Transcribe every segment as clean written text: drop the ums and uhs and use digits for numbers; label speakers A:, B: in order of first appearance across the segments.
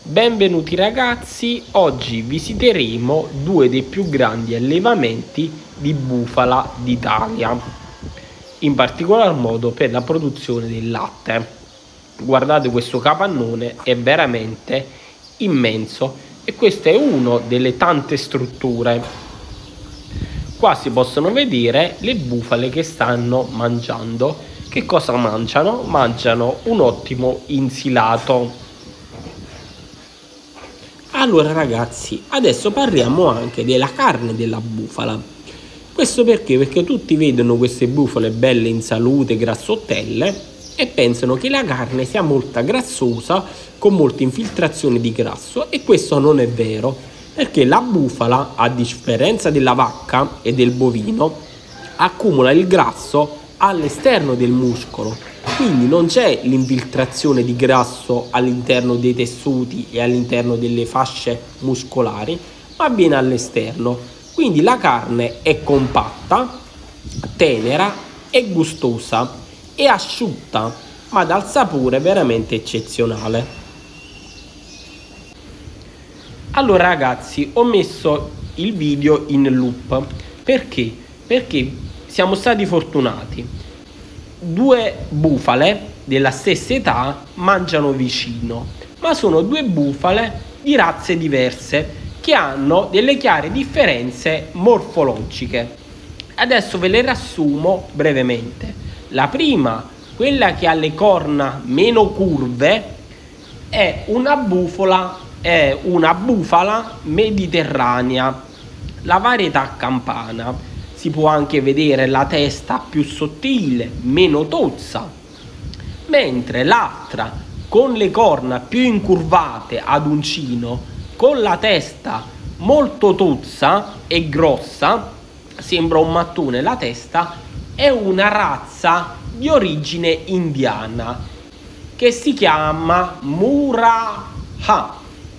A: Benvenuti ragazzi, oggi visiteremo due dei più grandi allevamenti di bufala d'Italia, in particolar modo per la produzione del latte. Guardate, questo capannone è veramente immenso e questa è una delle tante strutture. Qua si possono vedere le bufale che stanno mangiando. Che cosa mangiano? Mangiano un ottimo insilato. Allora ragazzi, adesso parliamo anche della carne della bufala. Questo perché? Perché tutti vedono queste bufale belle in salute, grassottelle, e pensano che la carne sia molto grassosa, con molte infiltrazioni di grasso, e questo non è vero, perché la bufala, a differenza della vacca e del bovino, accumula il grasso all'esterno del muscolo. Quindi non c'è l'infiltrazione di grasso all'interno dei tessuti e all'interno delle fasce muscolari, ma avviene all'esterno. Quindi la carne è compatta, tenera e gustosa e asciutta, ma dal sapore veramente eccezionale. Allora ragazzi, ho messo il video in loop perché? Perché siamo stati fortunati. Due bufale della stessa età mangiano vicino, ma sono due bufale di razze diverse che hanno delle chiare differenze morfologiche. Adesso ve le riassumo brevemente. La prima, quella che ha le corna meno curve, è una bufala mediterranea, la varietà campana. Si può anche vedere la testa più sottile, meno tozza, mentre l'altra con le corna più incurvate ad uncino, con la testa molto tozza e grossa, sembra un mattone la testa, è una razza di origine indiana che si chiama Murah,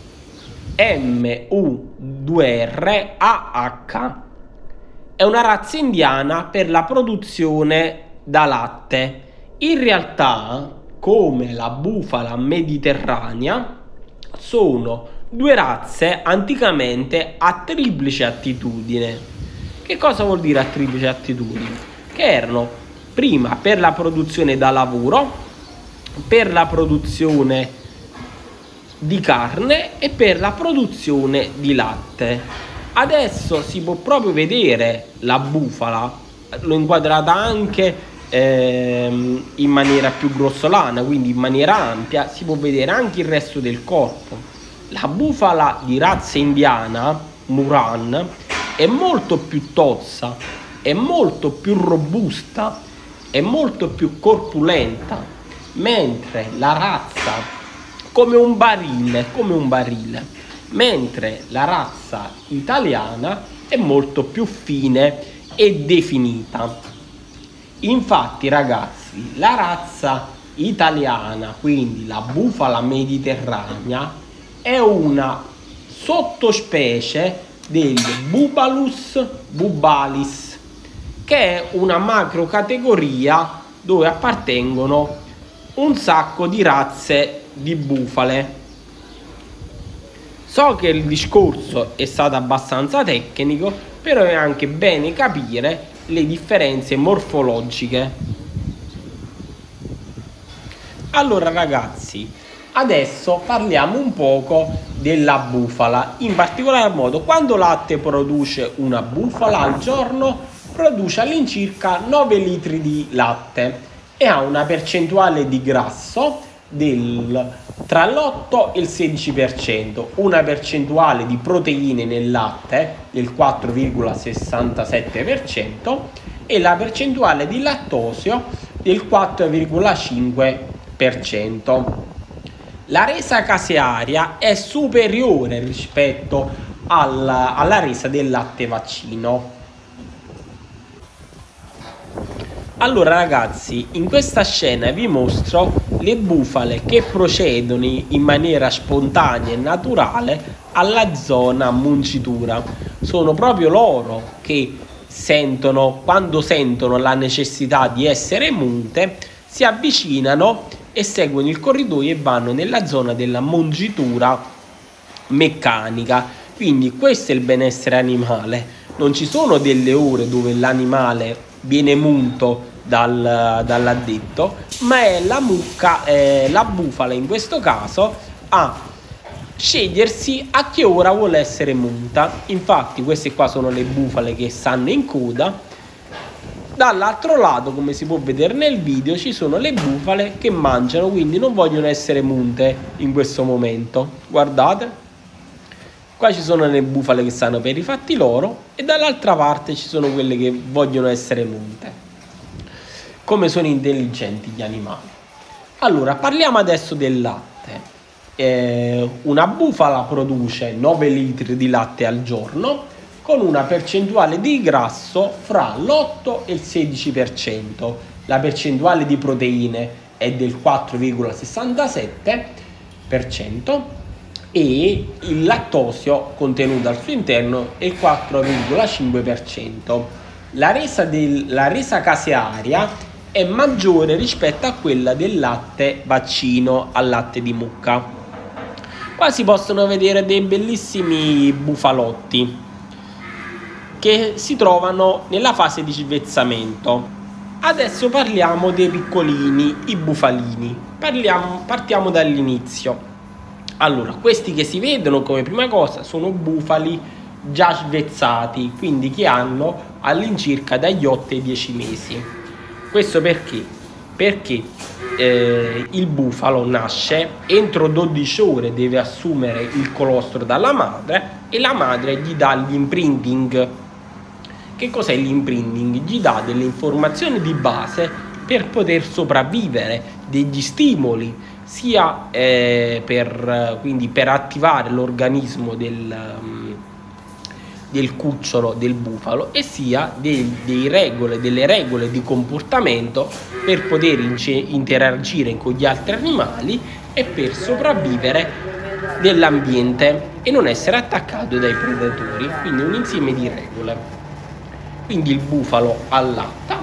A: M-U-2-R-A-H. È una razza indiana per la produzione da latte. In realtà, come la bufala mediterranea, sono due razze anticamente a triplice attitudine. Che cosa vuol dire a triplice attitudine? Che erano prima per la produzione da lavoro, per la produzione di carne e per la produzione di latte. Adesso si può proprio vedere la bufala, l'ho inquadrata anche in maniera più grossolana, quindi in maniera ampia, si può vedere anche il resto del corpo. La bufala di razza indiana, Murah, è molto più tozza, è molto più robusta, è molto più corpulenta, mentre la razza come un barile, mentre la razza italiana è molto più fine e definita. Infatti ragazzi, la razza italiana, quindi la bufala mediterranea, è una sottospecie del Bubalus bubalis, che è una macrocategoria dove appartengono un sacco di razze di bufale. So che il discorso è stato abbastanza tecnico, però è anche bene capire le differenze morfologiche. Allora ragazzi, adesso parliamo un poco della bufala. In particolar modo, quando latte produce una bufala al giorno, produce all'incirca 9 litri di latte e ha una percentuale di grasso tra l'8 e il 16%, una percentuale di proteine nel latte del 4,67% e la percentuale di lattosio del 4,5%. La resa casearia è superiore rispetto alla resa del latte vaccino. Allora ragazzi, in questa scena vi mostro le bufale che procedono in maniera spontanea e naturale alla zona mungitura. Sono proprio loro che quando sentono la necessità di essere munte, si avvicinano e seguono il corridoio e vanno nella zona della mungitura meccanica. Quindi questo è il benessere animale. Non ci sono delle ore dove l'animale viene munto dall'addetto, ma è la mucca, la bufala in questo caso, a scegliersi a che ora vuole essere munta. Infatti queste qua sono le bufale che stanno in coda. Dall'altro lato, come si può vedere nel video, ci sono le bufale che mangiano, quindi non vogliono essere munte in questo momento. Guardate, qua ci sono le bufale che stanno per i fatti loro e dall'altra parte ci sono quelle che vogliono essere munte. Come sono intelligenti gli animali. Allora, parliamo adesso del latte. Una bufala produce 9 litri di latte al giorno con una percentuale di grasso fra l'8 e il 16%. La percentuale di proteine è del 4,67% e il lattosio contenuto al suo interno è il 4,5%. La resa casearia è maggiore rispetto a quella del latte vaccino al latte di mucca. Qua si possono vedere dei bellissimi bufalotti che si trovano nella fase di svezzamento. Adesso parliamo dei piccolini, i bufalini. Partiamo dall'inizio. Allora, questi che si vedono come prima cosa sono bufali già svezzati, quindi che hanno all'incirca dagli 8 ai 10 mesi. Questo perché? Perché il bufalo nasce, entro 12 ore deve assumere il colostro dalla madre e la madre gli dà l'imprinting. Che cos'è l'imprinting? Gli dà delle informazioni di base per poter sopravvivere, degli stimoli, sia quindi per attivare l'organismo del cucciolo del bufalo e sia delle regole di comportamento per poter interagire con gli altri animali e per sopravvivere nell'ambiente e non essere attaccato dai predatori. Quindi un insieme di regole. Quindi il bufalo allatta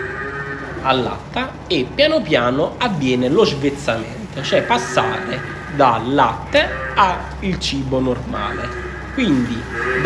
A: e piano piano avviene lo svezzamento, cioè passare dal latte al cibo normale. Quindi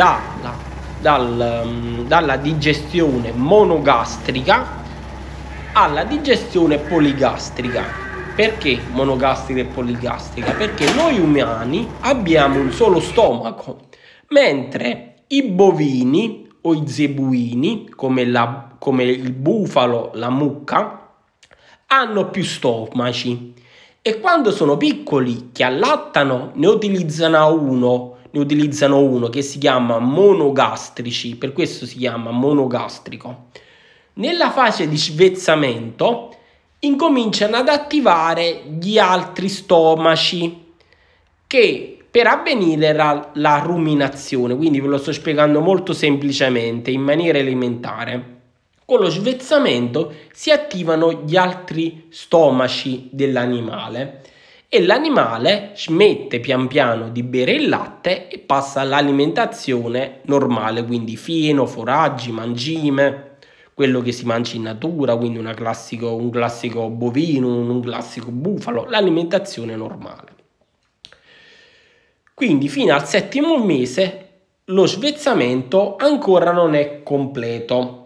A: dalla digestione monogastrica alla digestione poligastrica. Perché monogastrica e poligastrica? Perché noi umani abbiamo un solo stomaco, mentre i bovini o i zebuini, come il bufalo, la mucca, hanno più stomaci e quando sono piccoli che allattano ne utilizzano uno che si chiama monogastrici, per questo si chiama monogastrico. Nella fase di svezzamento incominciano ad attivare gli altri stomaci che per avvenire la ruminazione, quindi ve lo sto spiegando molto semplicemente in maniera elementare. Con lo svezzamento si attivano gli altri stomaci dell'animale e l'animale smette pian piano di bere il latte e passa all'alimentazione normale, quindi fieno, foraggi, mangime, quello che si mangia in natura, quindi un classico bovino, un classico bufalo, l'alimentazione normale. Quindi fino al 7° mese lo svezzamento ancora non è completo.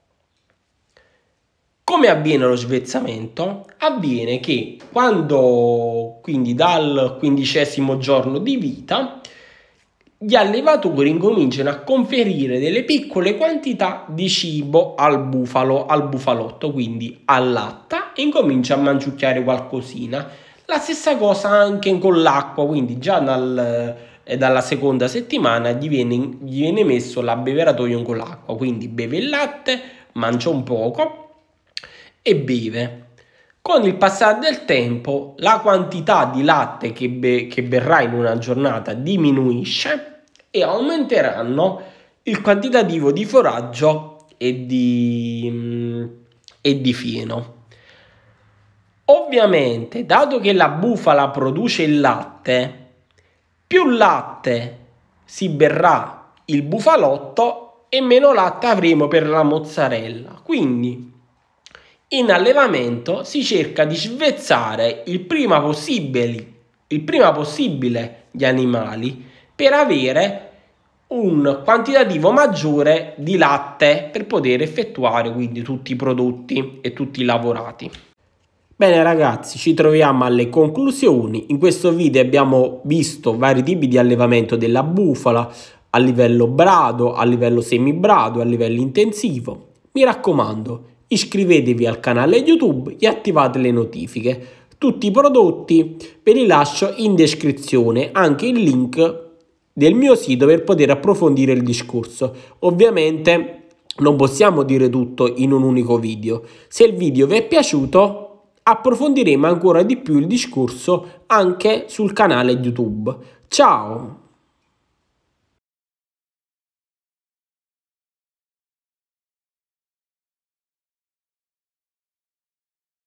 A: Come avviene lo svezzamento? Avviene che quindi dal 15° giorno di vita, gli allevatori incominciano a conferire delle piccole quantità di cibo al bufalotto, quindi allatta e incomincia a mangiucchiare qualcosina. La stessa cosa anche con l'acqua, quindi già dalla seconda settimana gli viene messo l'abbeveratoio con l'acqua, quindi beve il latte, mangia un poco e beve. Con il passare del tempo la quantità di latte che berrà in una giornata diminuisce e aumenteranno il quantitativo di foraggio e di fieno. Ovviamente, dato che la bufala produce il latte, più latte si berrà il bufalotto e meno latte avremo per la mozzarella. Quindi in allevamento si cerca di svezzare il prima possibile gli animali per avere un quantitativo maggiore di latte per poter effettuare quindi tutti i prodotti e tutti i lavorati. Bene ragazzi, ci troviamo alle conclusioni. In questo video abbiamo visto vari tipi di allevamento della bufala a livello brado, a livello semibrado, a livello intensivo. Mi raccomando, iscrivetevi al canale YouTube e attivate le notifiche. Tutti i prodotti ve li lascio in descrizione, anche il link del mio sito per poter approfondire il discorso. Ovviamente non possiamo dire tutto in un unico video. Se il video vi è piaciuto, approfondiremo ancora di più il discorso anche sul canale YouTube. Ciao!